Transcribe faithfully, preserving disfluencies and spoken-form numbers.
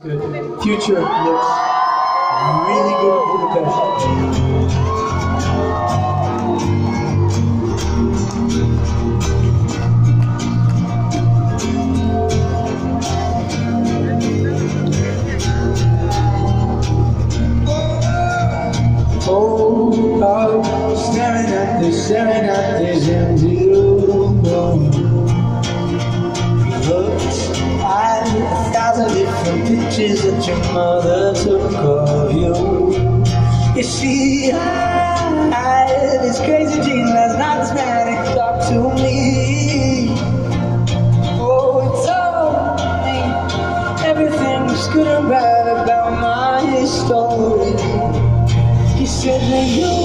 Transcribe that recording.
Good. Future looks really good in Budapest. Oh, God, staring at this, staring at this empty room. Looked at a thousand different pictures that your mother took of you. You see, I had this crazy dream last night. This man he talked to me. Oh, it told me everything was good and bad about my story. He said that you